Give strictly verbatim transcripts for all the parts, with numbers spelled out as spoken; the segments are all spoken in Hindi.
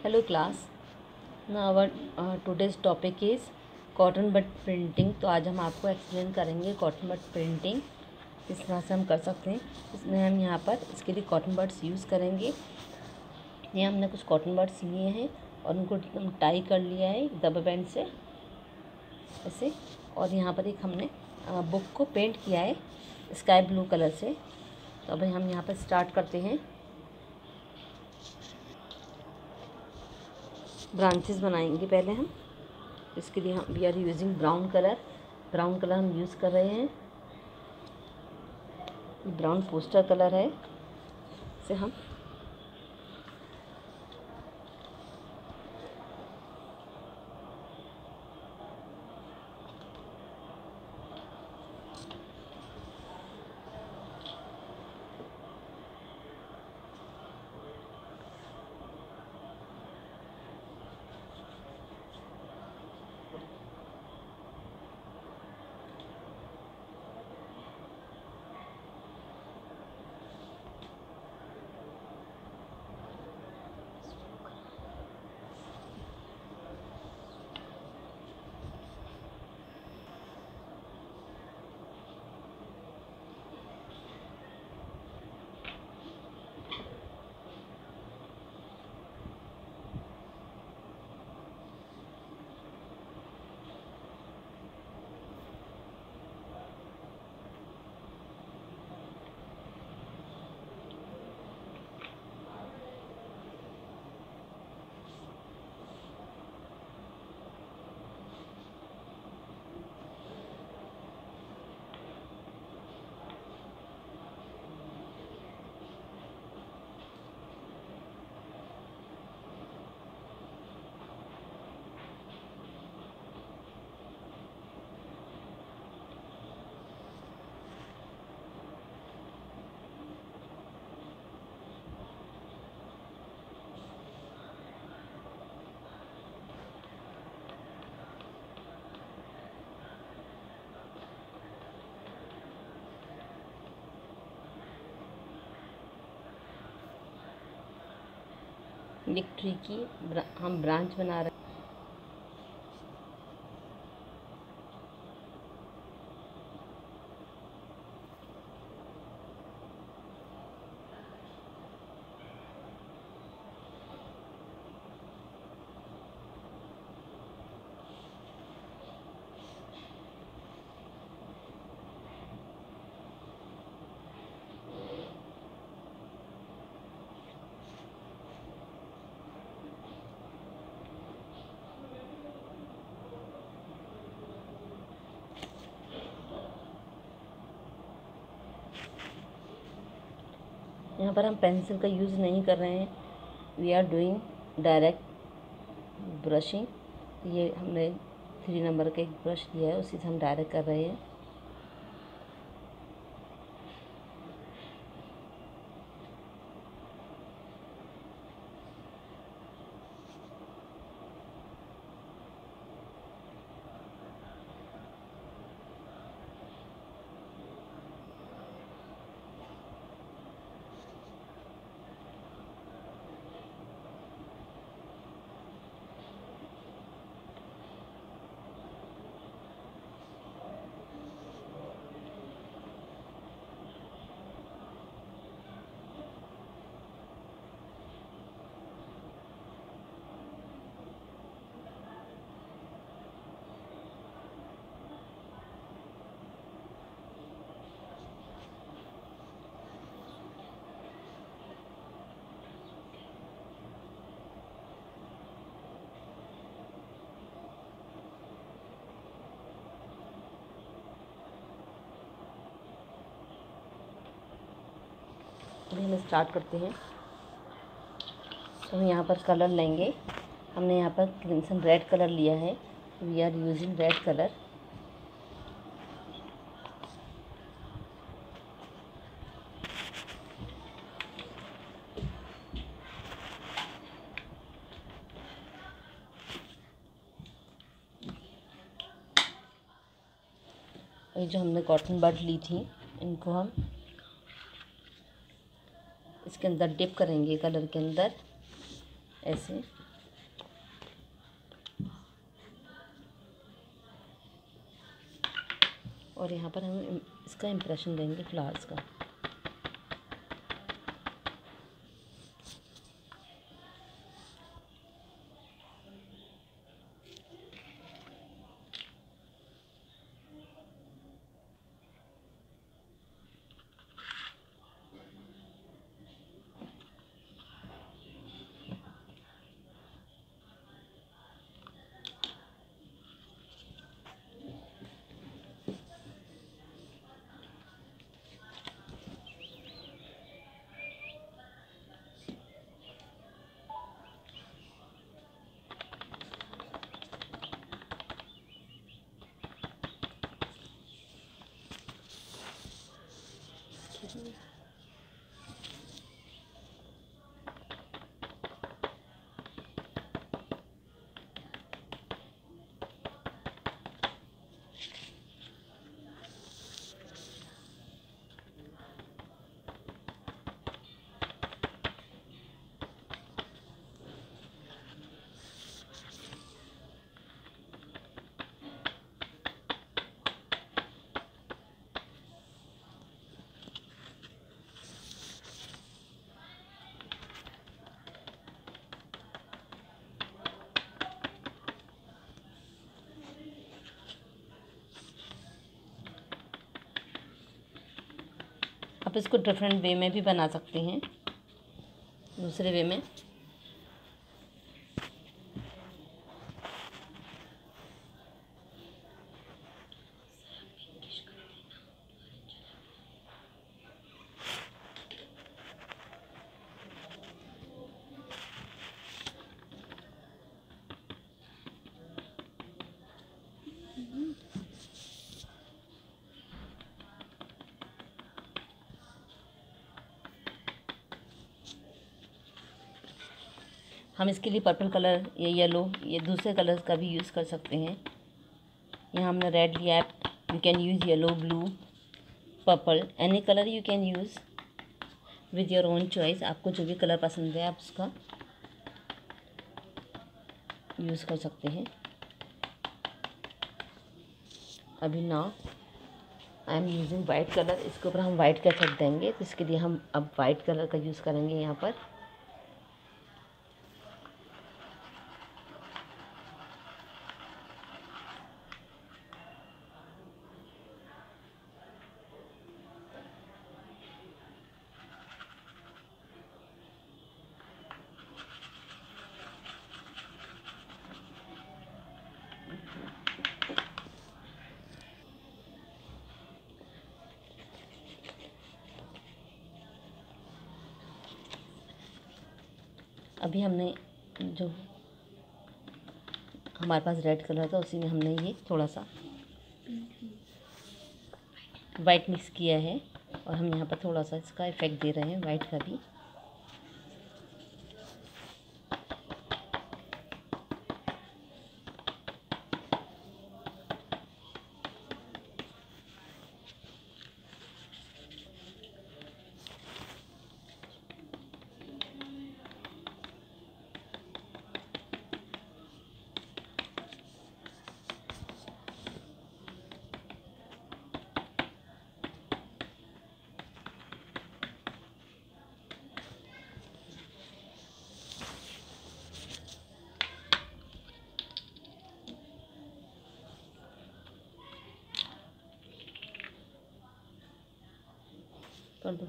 Hello class. Now our uh, today's topic is cotton bud printing. तो आज हम आपको एक्सप्लेन करेंगे कॉटन बड प्रिंटिंग किस तरह से हम कर सकते हैं। इसमें हम यहाँ पर इसके लिए कॉटन बड्स यूज़ करेंगे। ये हमने कुछ कॉटन बड्स लिए हैं और उनको एकदम टाई कर लिया है रबर बैंड से ऐसे। और यहाँ पर एक हमने बुक को पेंट किया है स्काई ब्लू कलर से। तो अब हम यहाँ पर स्टार्ट करते हैं। ब्रांचेस बनाएंगे पहले हम। इसके लिए हम we are using brown colour. Brown colour हम यूज़ कर रहे हैं। ब्राउन पोस्टर कलर है। इसे हम एक ट्री की ब्रा, हम ब्रांच बना रहे हैं। यहाँ पर हम पेंसिल का यूज़ नहीं कर रहे हैं। We are doing direct brushing. ये हमने थ्री नंबर का एक ब्रश लिया है, उसी से हम डायरेक्ट कर रहे हैं। अभी हम स्टार्ट करते हैं। तो हम यहाँ पर कलर लेंगे। हमने यहाँ पर क्रिम्सन रेड कलर लिया है। We are using red colour. ये जो हमने कॉटन बड ली थी, इनको हम इसके अंदर डिप करेंगे कलर के अंदर ऐसे। और यहाँ पर हम इसका इम्प्रेशन देंगे फ्लावर्स का। आप इसको डिफरेंट वे में भी बना सकते हैं, दूसरे वे में। हम इसके लिए पर्पल कलर या येलो ये दूसरे कलर्स का भी यूज़ कर सकते हैं। यहाँ हमने रेड लिया है, you can use yellow, blue, purple, any colour you can use with your own choice. आपको जो भी कलर पसंद है आप उसका यूज़ कर सकते हैं। अभी now I am using white colour, इसके ऊपर हम वाइट का छत देंगे, तो इसके लिए हम अब वाइट कलर का यूज़ करेंगे यहाँ पर। अभी हमने जो हमारे पास रेड कलर था उसी में हमने ये थोड़ा सा वाइट मिक्स किया है और हम यहाँ पर थोड़ा सा इसका इफेक्ट दे रहे हैं वाइट का भी। कर दो।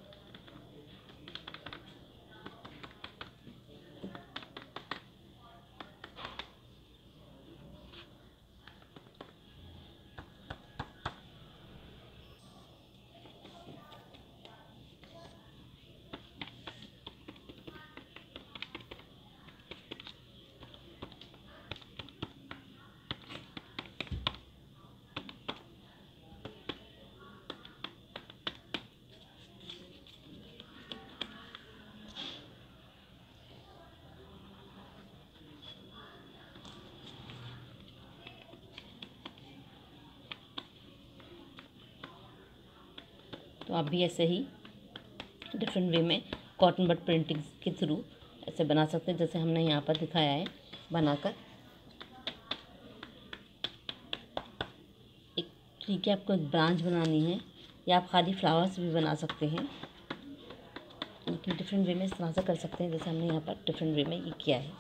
तो आप भी ऐसे ही डिफरेंट वे में कॉटन बट प्रिंटिंग के थ्रू ऐसे बना सकते हैं, जैसे हमने यहाँ पर दिखाया है बनाकर। एक ट्री की आपको एक ब्रांच बनानी है, या आप खाली फ्लावर्स भी बना सकते हैं, लेकिन डिफरेंट वे में इस तरह से कर सकते हैं जैसे हमने यहाँ पर डिफरेंट वे में ये किया है।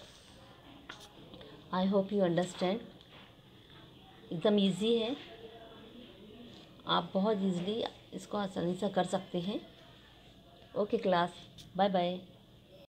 I hope you understand. एकदम इजी है, आप बहुत इजीली इसको आसानी से कर सकते हैं। Okay class, bye bye.